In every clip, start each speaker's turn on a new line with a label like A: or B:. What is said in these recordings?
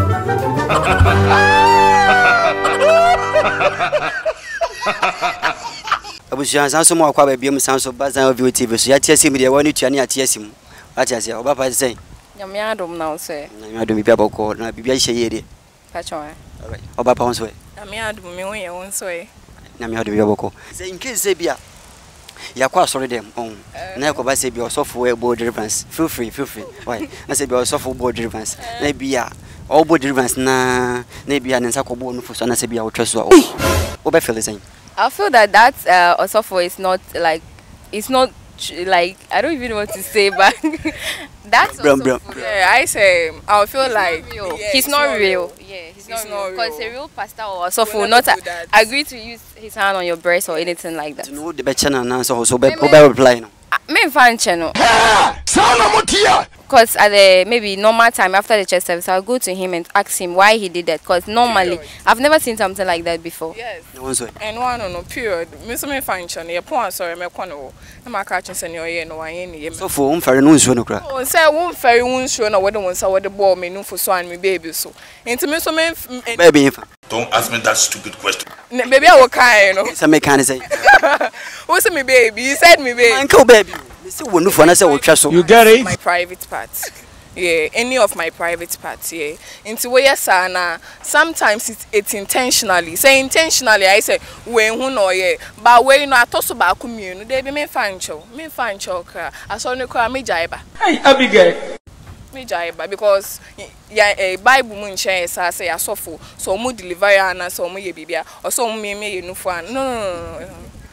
A: Abusian sanso mo akwa ba biom sanso bazan of TV so ya tiasim de woni tuane atiasim atiase oba pa sei
B: nyame adom na se
A: nyame adom bibia boko na bibia hye yede
B: pacho
A: alright oba pa wonso
B: nyame adom me won ye wonso
A: nyame adom bibia boko say in case say bia yakwa sorry them on na ko ba say bia osofo e board relevance feel free why na say bia osofo board relevance na bia all board relevance na bia nensa ko bo no fo so na say bia wo tweso o be feel saying
B: I feel that Osofo is not like, it's not like, I don't even know what to say, but that's
C: yeah, I say, I feel like
B: he's not real. Yeah, he's not real. Because a real pastor or Osofo will not agree to use his hand on your breast or anything like that.
A: No, the better and so be reply no.
B: Me fan channel. Because at the maybe normal time after the church service, I'll go to him and ask him why he did that. Because normally, I've never seen something like that before.
C: Yes. And one no period. Me so me fan channel. You point sorry me kono. Na ma catch say no ye no wan ye.
A: So for unfair no nsuo no kra.
C: Oh say unfair nsuo na wode wonsa wode ball me no for so and me baby so. Enti me so me
A: baby.
D: Don't ask me that stupid question.
C: Baby I will kind no.
A: Say me can say.
C: Who say me baby? You said me baby.
A: Uncle baby. You
C: get it? My private parts. Yeah, any of my private parts, yeah. Into where sana sometimes it's intentionally. Say intentionally, I say when who know yeah. But when you know I toss about community, they be me fan show cry. I saw no cry me jaiba.
E: Hey, Abigail.
C: Me jaiba because yeah, a Bible mun share say I saw for so mu deliver and so mu ye bibia or so me no fan. No.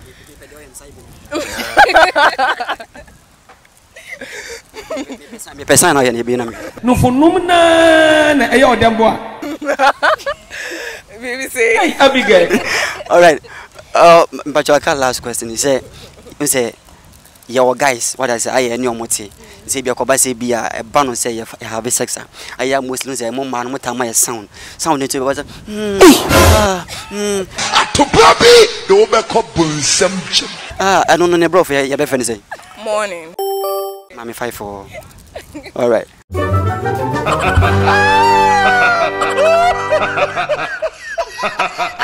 A: Me person na ye be na me
E: no for numna na e yo dem boa
C: baby say
E: hey Abigail.
A: All right but your last question he say your guys what I say I any omoti say be akoba say be a ba no say you have sex I am muslim say mo man mo tama sound into be to
D: baby do be ko bunsam
A: I don't know ne bro for you be friend say
C: morning
A: Mami 5-4. All right.